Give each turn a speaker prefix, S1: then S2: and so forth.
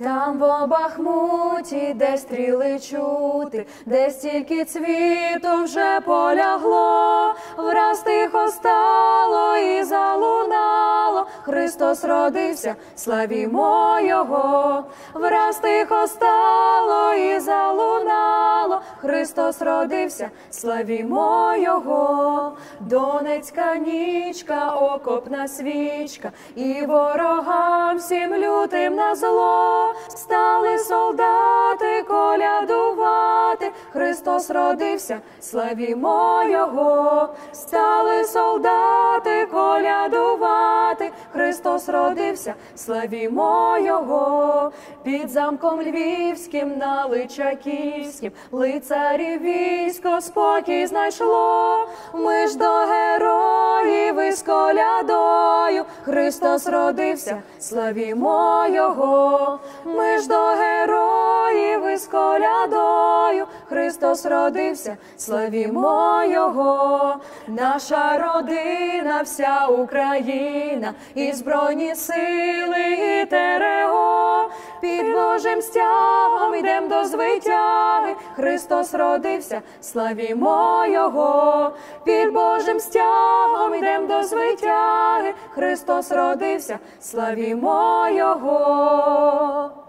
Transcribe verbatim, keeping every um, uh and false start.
S1: Там в Бахмуті, де стріли чути, де стільки цвіту вже полягло, враз тихо стало і залунало, Христос родився, славімо Його. Враз тихо стало і залунало, Христос родився, славімо Його. Донецька нічка, окопна свічка, і ворогам всім лютим на зло стали солдати колядувати, Христос родився, славімо Його. Стали солдати колядувати, Христос родився, славімо Його. Під замком львівським на Личаківським лицарів військо спокій знайшло. Ми ж до героїв із колядою, Христос родився, славімо Його. Ми ж до героїв із колядою, Христос родився, славімо Його. Наша родина, вся Україна, і Збройні сили, і ТРО, під Божим стягом йдем до звитяги, Христос родився, славімо Його. Під Божим стягом йдем до звитяги, Христос родився, славімо Його.